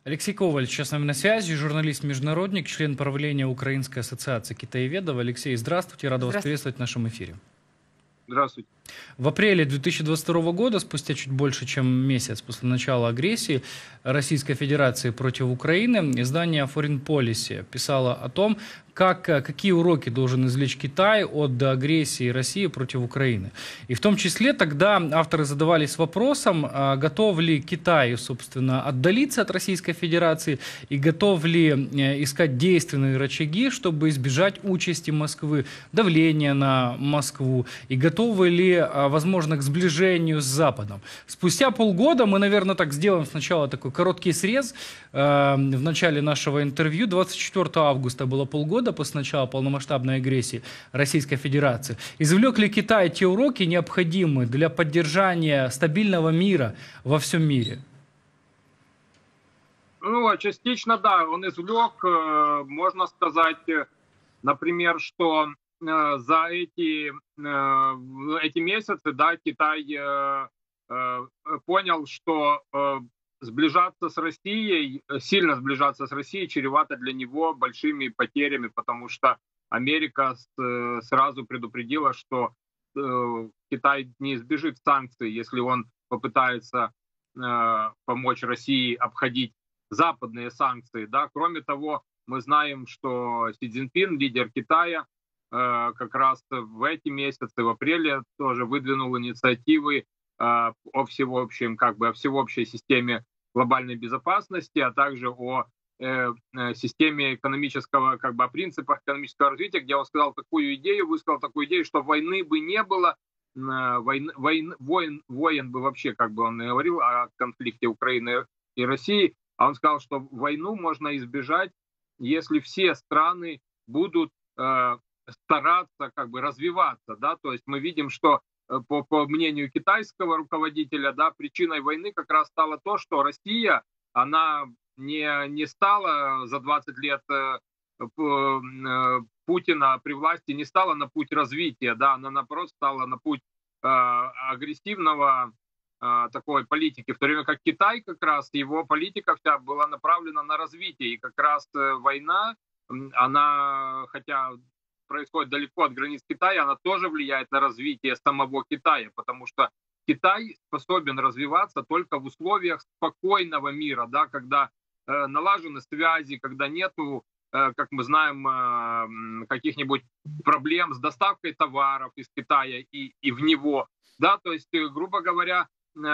Алексей Коваль сейчас с нами на связи, журналист-международник, член правления Украинской ассоциации китаеведов. Алексей, здравствуйте, рада вас Здравствуйте. приветствовать в нашем эфире. Здравствуйте. В апреле 2022 года, спустя чуть больше, чем месяц после начала агрессии Российской Федерации против Украины, издание Foreign Policy писало о том, какие уроки должен извлечь Китай от агрессии России против Украины. И в том числе тогда авторы задавались вопросом, готов ли Китай, собственно, отдалиться от Российской Федерации и готов ли искать действенные рычаги, чтобы избежать участи Москвы, давления на Москву, и готовы ли, возможно, к сближению с Западом. Спустя полгода мы, наверное, так сделаем сначала такой короткий срез. В начале нашего интервью 24 августа было полгода после начала полномасштабной агрессии Российской Федерации. Извлек ли Китай те уроки, необходимые для поддержания стабильного мира во всем мире? Ну, частично, да, он извлек, можно сказать, например, что за эти месяцы, да, Китай понял, что сближаться с Россией, сильно сближаться с Россией чревато для него большими потерями, потому что Америка сразу предупредила, что Китай не избежит санкций, если он попытается помочь России обходить западные санкции. Да? Кроме того, мы знаем, что Си Цзиньпин, лидер Китая, как раз в эти месяцы, в апреле, тоже выдвинул инициативы о всеобщей системе глобальной безопасности, а также о системе экономического, о принципах экономического развития, где он сказал высказал такую идею, что войны бы не было, воин бы вообще, он говорил о конфликте Украины и России, а он сказал, что войну можно избежать, если все страны будут стараться развиваться, да, то есть мы видим, что по мнению китайского руководителя, да, причиной войны как раз стало то, что Россия, она не стала за 20 лет Путина при власти, не стала на путь развития, да, она наоборот стала на путь агрессивного такой политики, в то время как Китай как раз, его политика вся была направлена на развитие, и как раз война, она, хотя происходит далеко от границ Китая, она тоже влияет на развитие самого Китая, потому что Китай способен развиваться только в условиях спокойного мира, да, когда налажены связи, когда нету, как мы знаем, каких-нибудь проблем с доставкой товаров из Китая и в него. Да, то есть, грубо говоря,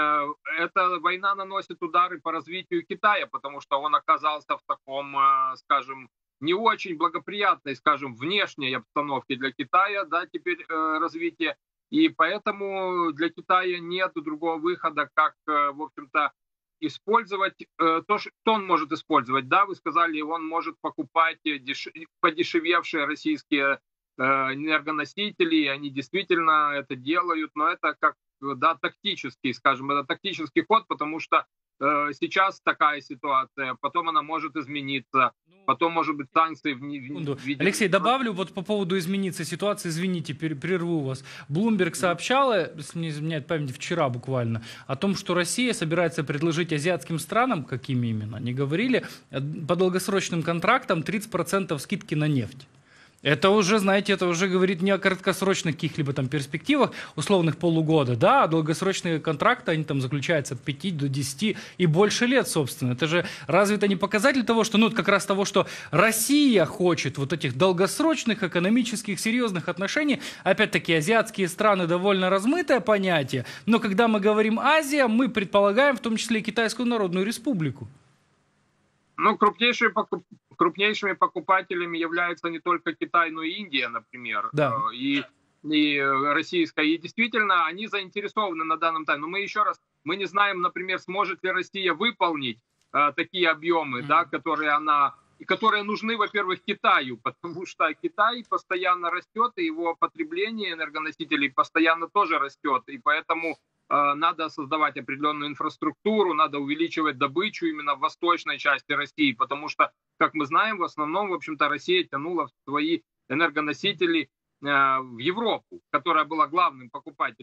эта война наносит удары по развитию Китая, потому что он оказался в таком, скажем, не очень благоприятной, скажем, внешней обстановке для Китая, да, теперь развитие. И поэтому для Китая нет другого выхода, как, в общем-то, использовать то, что он может использовать. Да, вы сказали, он может покупать подешевевшие российские энергоносители, они действительно это делают, но это тактический, скажем, это тактический ход, потому что сейчас такая ситуация, потом она может измениться, потом, может быть, санкции в виде... Алексей, добавлю вот по поводу измениться ситуации, извините, прерву вас. Bloomberg сообщала, если не изменяет память, вчера буквально, о том, что Россия собирается предложить азиатским странам, какими именно, они говорили, по долгосрочным контрактам 30% скидки на нефть. Это уже, знаете, это уже говорит не о краткосрочных каких-либо там перспективах, условных полугода, да, а долгосрочные контракты, они там заключаются от 5 до 10 и больше лет, собственно. Это же разве это не показатель того, что, как раз того, что Россия хочет вот этих долгосрочных, экономических, серьезных отношений. Опять-таки, азиатские страны довольно размытое понятие, но когда мы говорим Азия, мы предполагаем в том числе и Китайскую Народную Республику. Ну, крупнейшими покупателями являются не только Китай, но и Индия, например, да. и российская. И действительно, они заинтересованы на данном этапе. Но мы не знаем, например, сможет ли Россия выполнить такие объемы, да, которые нужны, во-первых, Китаю, потому что Китай постоянно растет, и его потребление энергоносителей постоянно тоже растет, и поэтому надо создавать определенную инфраструктуру, надо увеличивать добычу именно в восточной части России, потому что, как мы знаем, в основном, в общем-то, Россия тянула свои энергоносители в Европу, которая была главным покупателем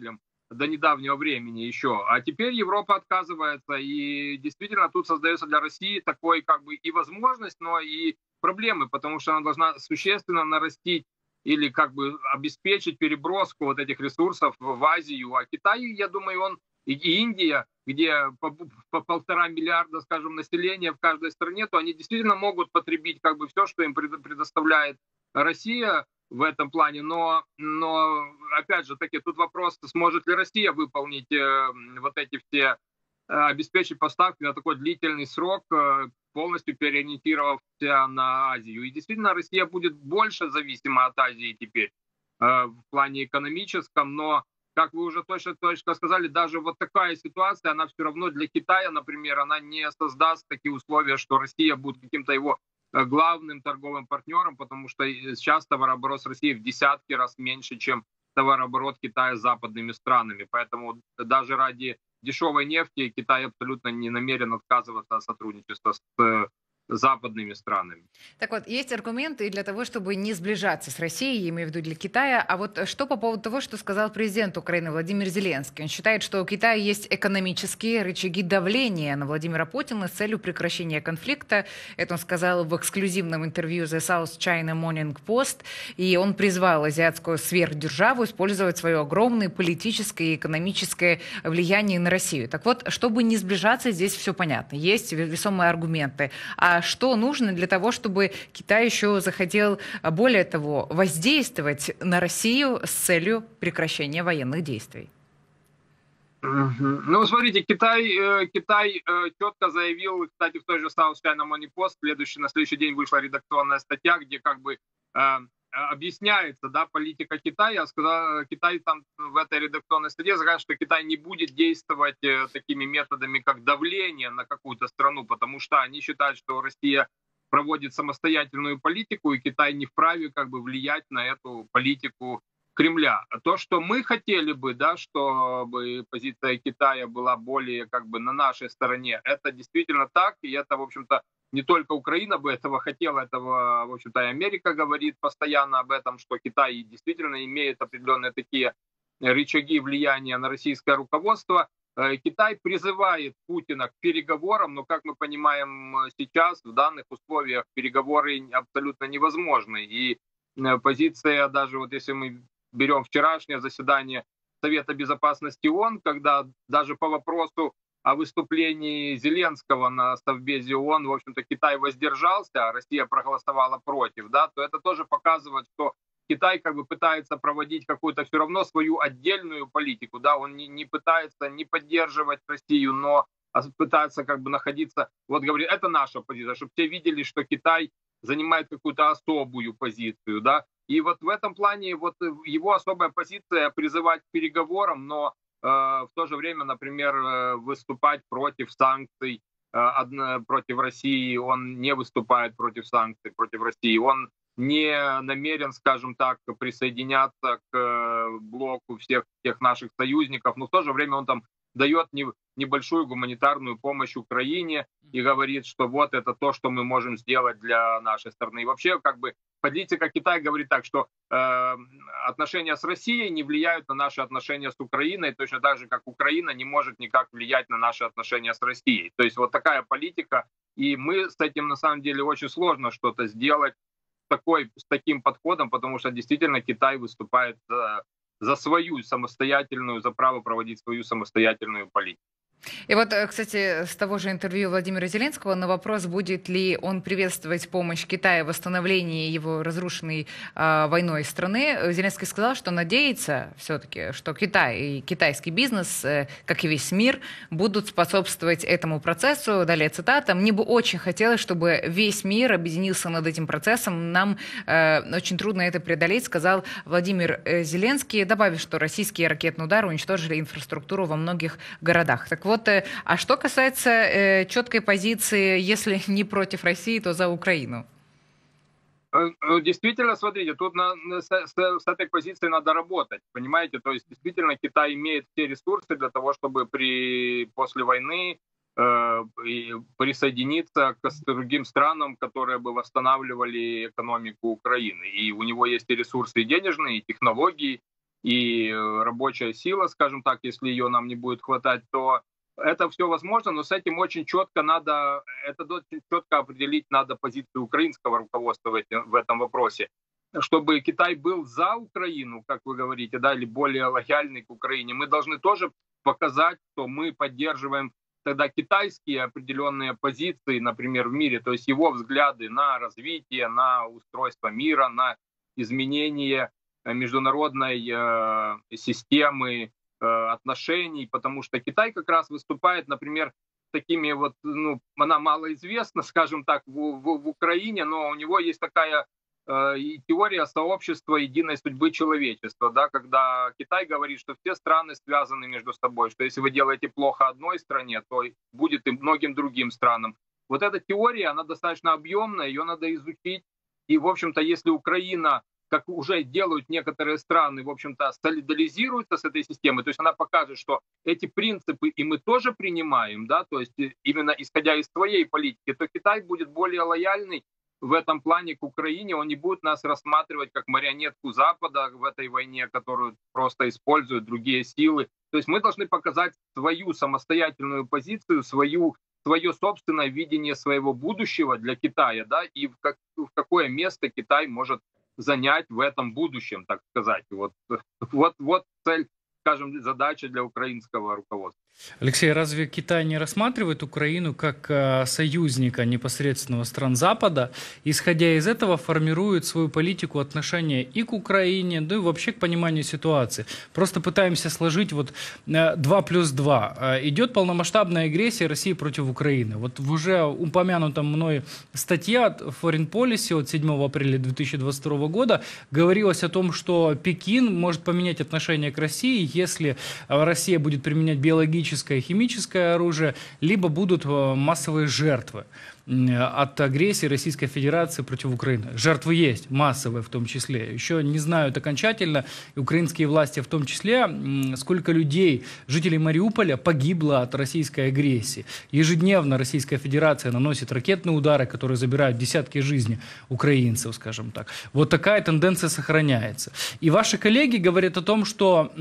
до недавнего времени еще. А теперь Европа отказывается, и действительно тут создается для России такой как бы и возможность, но и проблемы, потому что она должна существенно нарастить или как бы обеспечить переброску вот этих ресурсов в Азию. А Китай, я думаю, он и Индия, где по 1,5 миллиарда, скажем, населения в каждой стране, то они действительно могут потребить как бы все, что им предоставляет Россия в этом плане. Но опять же таки, тут вопрос, сможет ли Россия выполнить вот эти все, обеспечить поставки на такой длительный срок, полностью переориентировавшись на Азию. И действительно, Россия будет больше зависима от Азии теперь в плане экономическом, но, как вы уже точно сказали, даже вот такая ситуация, она все равно для Китая, например, она не создаст такие условия, что Россия будет каким-то его главным торговым партнером, потому что сейчас товарооборот с Россией в десятки раз меньше, чем товарооборот Китая с западными странами. Поэтому даже ради дешевой нефти Китай абсолютно не намерен отказываться от сотрудничества с западными странами. Так вот, есть аргументы для того, чтобы не сближаться с Россией, я имею в виду для Китая. А вот что по поводу того, что сказал президент Украины Владимир Зеленский? Он считает, что у Китая есть экономические рычаги давления на Владимира Путина с целью прекращения конфликта. Это он сказал в эксклюзивном интервью The South China Morning Post. И он призвал азиатскую сверхдержаву использовать свое огромное политическое и экономическое влияние на Россию. Так вот, чтобы не сближаться, здесь все понятно. Есть весомые аргументы. А что нужно для того, чтобы Китай еще захотел, более того, воздействовать на Россию с целью прекращения военных действий? Ну, смотрите, Китай четко заявил, кстати, в той же South China Morning Post, на следующий день вышла редакционная статья, где как бы объясняется, да, политика Китая. Китай там в этой редакционной статье сказал, что Китай не будет действовать такими методами, как давление на какую-то страну, потому что они считают, что Россия проводит самостоятельную политику, и Китай не вправе как бы влиять на эту политику Кремля. А то, что мы хотели бы, да, чтобы позиция Китая была более как бы на нашей стороне, это действительно так, и это, в общем-то, не только Украина бы этого хотела, этого, в общем-то, и Америка говорит постоянно об этом, что Китай действительно имеет определенные такие рычаги влияния на российское руководство. Китай призывает Путина к переговорам, но, как мы понимаем сейчас, в данных условиях переговоры абсолютно невозможны. И позиция, даже вот если мы берем вчерашнее заседание Совета Безопасности ООН, когда даже по вопросу о выступлении Зеленского на Совбезе ООН, в общем-то, Китай воздержался, а Россия проголосовала против, да, то это тоже показывает, что Китай как бы пытается проводить какую-то все равно свою отдельную политику, да, он не пытается не поддерживать Россию, но пытается как бы находиться, вот говорит, это наша позиция, чтобы все видели, что Китай занимает какую-то особую позицию, да, и вот в этом плане вот его особая позиция призывать к переговорам, но в то же время, например, выступать против санкций против России, он не выступает против санкций против России, он не намерен, скажем так, присоединяться к блоку всех тех наших союзников, но в то же время он там дает небольшую гуманитарную помощь Украине и говорит, что вот это то, что мы можем сделать для нашей страны. И вообще, как бы, политика Китая говорит так, что отношения с Россией не влияют на наши отношения с Украиной, точно так же, как Украина не может никак влиять на наши отношения с Россией. То есть вот такая политика, и мы с этим, на самом деле, очень сложно что-то сделать с таким подходом, потому что действительно Китай выступает за свою самостоятельную, за право проводить свою самостоятельную политику. И вот, кстати, с того же интервью Владимира Зеленского на вопрос, будет ли он приветствовать помощь Китая в восстановлении его разрушенной войной страны, Зеленский сказал, что надеется все-таки, что Китай и китайский бизнес, как и весь мир, будут способствовать этому процессу. Далее цитата. «Мне бы очень хотелось, чтобы весь мир объединился над этим процессом. Нам очень трудно это преодолеть», сказал Владимир Зеленский, добавив, что российские ракетные удары уничтожили инфраструктуру во многих городах. Так вот, а что касается четкой позиции, если не против России, то за Украину? Действительно, смотрите, тут с этой позицией надо работать, понимаете? То есть действительно Китай имеет все ресурсы для того, чтобы после войны присоединиться к другим странам, которые бы восстанавливали экономику Украины. И у него есть и ресурсы и денежные, и технологии, и рабочая сила, скажем так, если ее нам не будет хватать, то это все возможно, но с этим очень четко надо, это очень четко определить надо позицию украинского руководства в этом вопросе. Чтобы Китай был за Украину, как вы говорите, да, или более лояльный к Украине, мы должны тоже показать, что мы поддерживаем тогда китайские определенные позиции, например, в мире, то есть его взгляды на развитие, на устройство мира, на изменение международной системы отношений, потому что Китай как раз выступает, например, такими вот, ну, она малоизвестна, скажем так, в Украине, но у него есть такая теория сообщества единой судьбы человечества, да, когда Китай говорит, что все страны связаны между собой, что если вы делаете плохо одной стране, то будет и многим другим странам. Вот эта теория, она достаточно объемная, ее надо изучить. И, в общем-то, если Украина, как уже делают некоторые страны, в общем-то, солидаризируется с этой системой, то есть она покажет, что эти принципы и мы тоже принимаем, да, то есть именно исходя из своей политики, то Китай будет более лояльный в этом плане к Украине, он не будет нас рассматривать как марионетку Запада в этой войне, которую просто используют другие силы. То есть мы должны показать свою самостоятельную позицию, свое собственное видение своего будущего для Китая, да, и в какое место Китай может занять в этом будущем, так сказать. Вот цель, скажем, задача для украинского руководства. Алексей, разве Китай не рассматривает Украину как союзника непосредственного стран Запада, исходя из этого формирует свою политику отношения и к Украине, да и вообще к пониманию ситуации? Просто пытаемся сложить вот 2 плюс 2. Идет полномасштабная агрессия России против Украины. Вот в уже упомянутом мной статье от Foreign Policy от 7 апреля 2022 года говорилось о том, что Пекин может поменять отношение к России, если Россия будет применять биологическое и химическое оружие, либо будут массовые жертвы от агрессии Российской Федерации против Украины. Жертвы есть, массовые в том числе. Еще не знают окончательно, и украинские власти в том числе, сколько людей, жителей Мариуполя, погибло от российской агрессии. Ежедневно Российская Федерация наносит ракетные удары, которые забирают десятки жизней украинцев, скажем так. Вот такая тенденция сохраняется. И ваши коллеги говорят о том, что,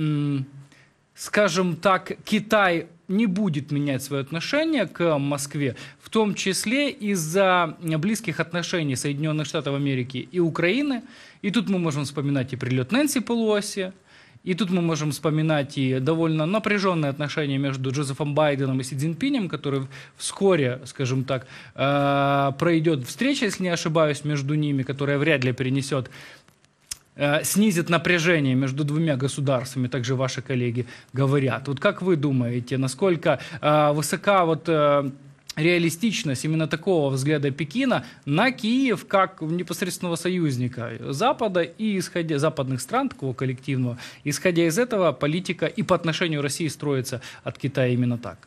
скажем так, Китай не будет менять свое отношение к Москве, в том числе из-за близких отношений Соединенных Штатов Америки и Украины. И тут мы можем вспоминать и прилет Нэнси Пелоси, и тут мы можем вспоминать и довольно напряженные отношения между Джозефом Байденом и Си Цзиньпинем, который вскоре, скажем так, пройдет встреча, если не ошибаюсь, между ними, которая вряд ли снизит напряжение между двумя государствами, также ваши коллеги говорят. Вот как вы думаете, насколько высока вот реалистичность именно такого взгляда Пекина на Киев как непосредственного союзника Запада и исходя западных стран, такого коллективного, исходя из этого политика и по отношению России строится от Китая именно так?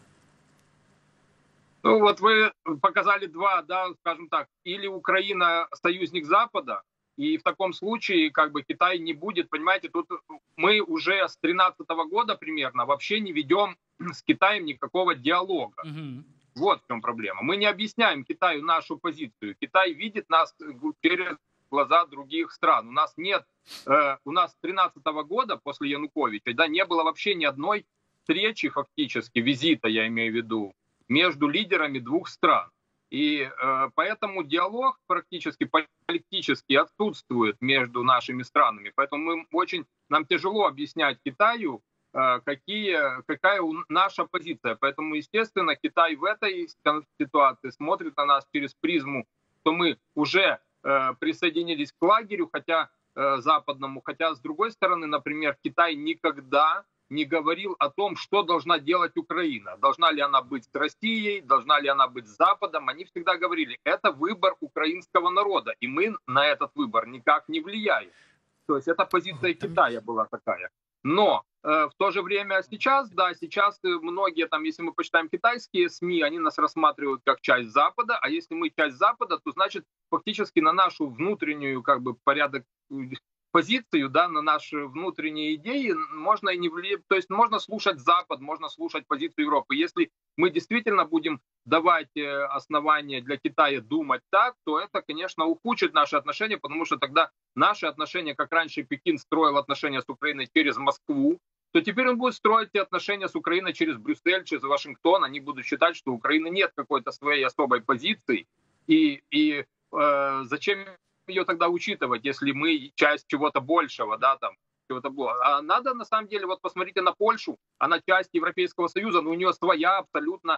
Ну вот вы показали два, да, скажем так, или Украина союзник Запада, и в таком случае как бы Китай не будет, понимаете, тут мы уже с 2013 года примерно вообще не ведем с Китаем никакого диалога. Вот в чем проблема. Мы не объясняем Китаю нашу позицию. Китай видит нас через глаза других стран. У нас нет, у нас с 2013 года после Януковича, да, не было вообще ни одной встречи фактически, визита я имею в виду, между лидерами двух стран. И поэтому диалог практически политически отсутствует между нашими странами. Поэтому нам тяжело объяснять Китаю, какая наша позиция. Поэтому, естественно, Китай в этой ситуации смотрит на нас через призму, что мы уже присоединились к лагерю, западному, хотя, с другой стороны, например, Китай никогда не говорил о том, что должна делать Украина. Должна ли она быть с Россией, должна ли она быть с Западом. Они всегда говорили, это выбор украинского народа, и мы на этот выбор никак не влияем. То есть эта позиция Китая была такая. Но в то же время сейчас многие, там, если мы почитаем китайские СМИ, они нас рассматривают как часть Запада, а если мы часть Запада, то значит фактически на нашу внутреннюю как бы порядок позицию, да, на наши внутренние идеи, можно и не влиять, то есть можно слушать Запад, можно слушать позицию Европы. Если мы действительно будем давать основания для Китая думать так, то это, конечно, ухудшит наши отношения, потому что тогда наши отношения, как раньше Пекин строил отношения с Украиной через Москву, то теперь он будет строить эти отношения с Украиной через Брюссель, через Вашингтон. Они будут считать, что у Украины нет какой-то своей особой позиции. И зачем ее тогда учитывать, если мы часть чего-то большего, да, там, чего-то было. А надо, на самом деле, вот посмотрите на Польшу, она часть Европейского Союза, но у нее своя абсолютно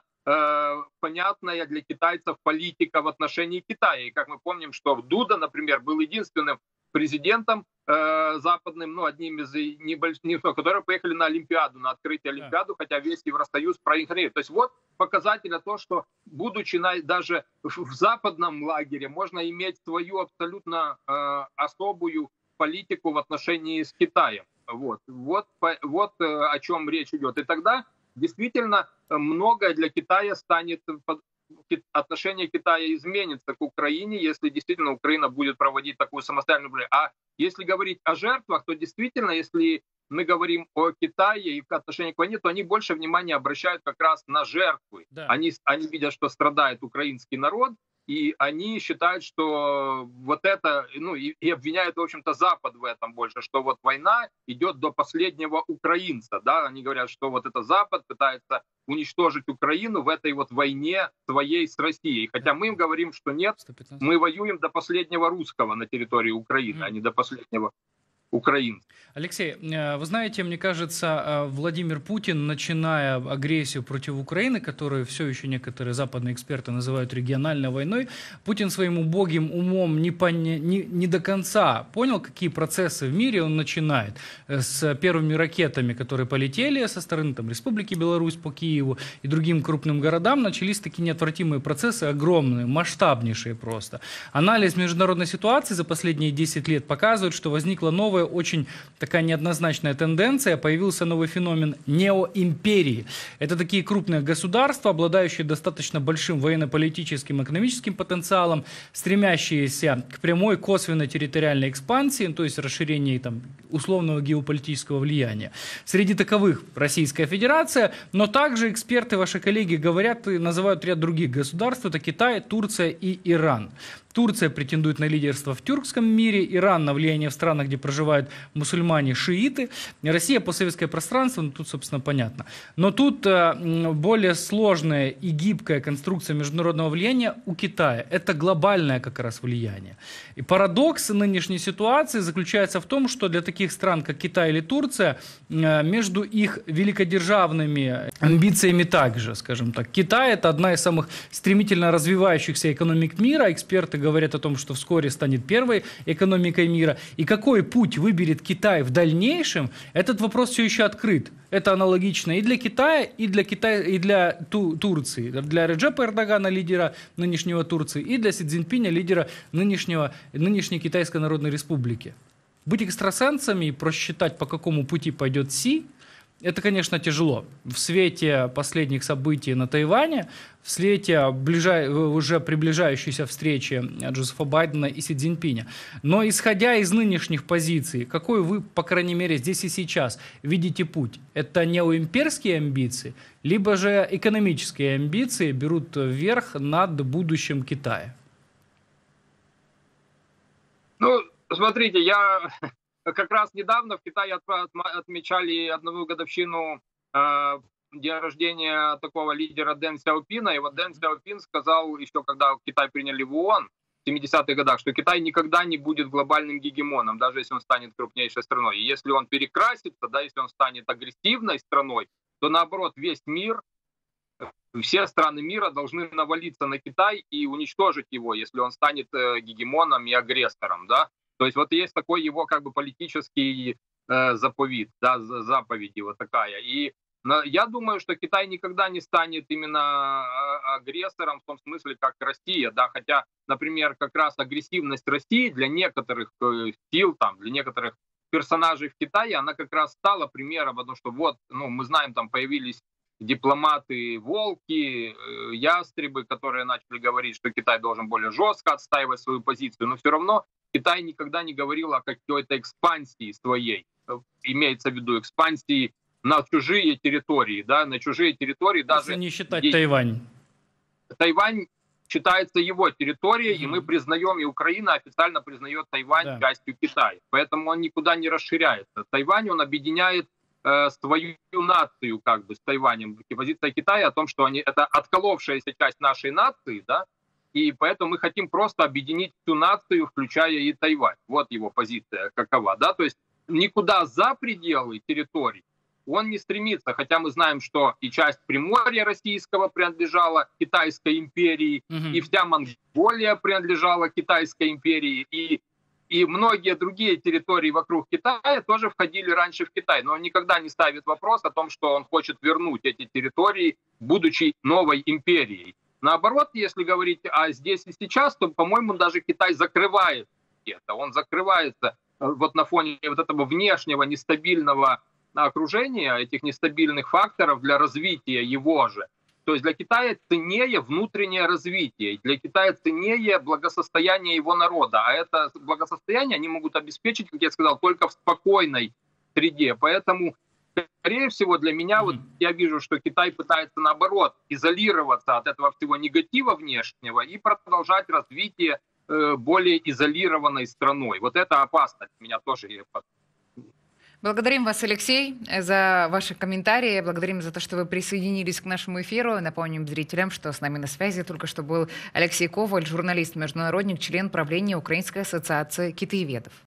понятная для китайцев политика в отношении Китая. И как мы помним, что Дуда, например, был единственным президентом западным, ну, одним из небольших, которые поехали на Олимпиаду, на открытие Олимпиаду, хотя весь Евросоюз проиграл. То есть вот показатель того, что, будучи даже в западном лагере, можно иметь свою абсолютно особую политику в отношении с Китаем. Вот о чем речь идет. И тогда действительно многое для Китая станет, отношение Китая изменится к Украине, если действительно Украина будет проводить такую самостоятельную политику. А если говорить о жертвах, то действительно, если мы говорим о Китае и к отношению к войне, то они больше внимания обращают как раз на жертвы. Да. Они видят, что страдает украинский народ, и они считают, что вот это, ну и обвиняют, в общем-то, Запад в этом больше, что вот война идет до последнего украинца, да, они говорят, что вот это Запад пытается уничтожить Украину в этой вот войне своей с Россией, хотя мы им говорим, что нет, 115. мы воюем до последнего русского на территории Украины, а не до последнего украинца. Алексей, вы знаете, мне кажется, Владимир Путин, начиная агрессию против Украины, которую все еще некоторые западные эксперты называют региональной войной, Путин своим убогим умом не до конца понял, какие процессы в мире он начинает. С первыми ракетами, которые полетели со стороны там, Республики Беларусь по Киеву и другим крупным городам, начались такие неотвратимые процессы, огромные, масштабнейшие просто. Анализ международной ситуации за последние 10 лет показывает, что возникла новая, очень такая неоднозначная тенденция, появился новый феномен неоимперии. Это такие крупные государства, обладающие достаточно большим военно-политическим и экономическим потенциалом, стремящиеся к прямой косвенной территориальной экспансии, то есть расширению там, условного геополитического влияния. Среди таковых Российская Федерация, но также эксперты, ваши коллеги, говорят и называют ряд других государств, это Китай, Турция и Иран. Турция претендует на лидерство в тюркском мире, Иран на влияние в странах, где проживают мусульмане-шииты, Россия постсоветское пространство, ну тут, собственно, понятно. Но тут более сложная и гибкая конструкция международного влияния у Китая. Это глобальное как раз влияние. И парадокс нынешней ситуации заключается в том, что для таких стран, как Китай или Турция, между их великодержавными амбициями также, скажем так. Китай – это одна из самых стремительно развивающихся экономик мира, эксперты говорят о том, что вскоре станет первой экономикой мира. И какой путь выберет Китай в дальнейшем, этот вопрос все еще открыт. Это аналогично и для Китая, и для Турции. Для Реджепа Эрдогана, лидера нынешнего Турции, и для Си Цзиньпиня, лидера нынешней Китайской Народной Республики. Быть экстрасенсами и просчитать, по какому пути пойдет Си, это, конечно, тяжело. В свете последних событий на Тайване, в свете уже приближающейся встречи Джозефа Байдена и Си Цзиньпиня. Но исходя из нынешних позиций, какой вы, по крайней мере, здесь и сейчас видите путь? Это неоимперские амбиции, либо же экономические амбиции берут верх над будущим Китая? Ну, смотрите, я... Как раз недавно в Китае отмечали одну годовщину дня рождения такого лидера Дэн Сяопина. И вот Дэн Сяопин сказал еще, когда Китай приняли в ООН в 70-х годах, что Китай никогда не будет глобальным гегемоном, даже если он станет крупнейшей страной. И если он перекрасится, да, если он станет агрессивной страной, то наоборот весь мир, все страны мира должны навалиться на Китай и уничтожить его, если он станет гегемоном и агрессором, да. То есть вот есть такой его как бы политический заповедь, да, заповедь его такая. И я думаю, что Китай никогда не станет именно агрессором в том смысле, как Россия, да, хотя, например, как раз агрессивность России для некоторых сил, там, для некоторых персонажей в Китае, она как раз стала примером, потому что вот, ну, мы знаем, там появились дипломаты-волки, ястребы, которые начали говорить, что Китай должен более жестко отстаивать свою позицию, но все равно Китай никогда не говорил о какой-то экспансии своей, имеется в виду экспансии на чужие территории, да, на чужие территории. Если Даже не считать Тайвань. Тайвань считается его территорией, и мы признаем, и Украина официально признает Тайвань частью Китая. Поэтому он никуда не расширяется. Тайвань, он объединяет свою нацию как бы с Тайванем. И позиция Китая о том, что это отколовшаяся часть нашей нации, да, и поэтому мы хотим просто объединить всю нацию, включая и Тайвань. Вот его позиция какова, да, то есть никуда за пределы территорий он не стремится, хотя мы знаем, что и часть Приморья российского принадлежала Китайской империи, и вся Монголия принадлежала Китайской империи, и многие другие территории вокруг Китая тоже входили раньше в Китай. Но он никогда не ставит вопрос о том, что он хочет вернуть эти территории, будучи новой империей. Наоборот, если говорить о здесь и сейчас, то, по-моему, даже Китай закрывает это. Он закрывается вот на фоне вот этого внешнего нестабильного окружения, этих нестабильных факторов для развития его же. То есть для Китая ценнее внутреннее развитие, для Китая ценнее благосостояние его народа. А это благосостояние они могут обеспечить, как я сказал, только в спокойной среде. Поэтому, скорее всего, для меня вот я вижу, что Китай пытается, наоборот, изолироваться от этого всего негатива внешнего и продолжать развитие более изолированной страной. Вот это опасно для меня тоже. Благодарим вас, Алексей, за ваши комментарии. Благодарим за то, что вы присоединились к нашему эфиру. Напомним зрителям, что с нами на связи только что был Алексей Коваль, журналист-международник, член правления Украинской ассоциации китаеведов.